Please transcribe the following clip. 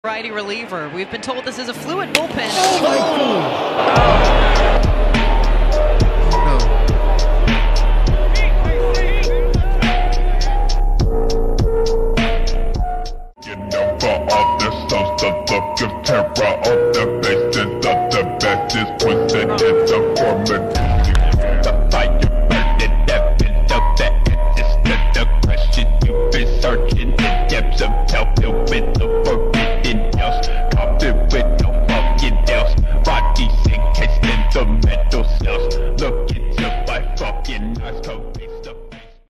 Righty reliever. We've been told this is a fluid bullpen. Oh my God! You know, for all the souls, the look of terror on the faces of the best is twisted in the form of the fire.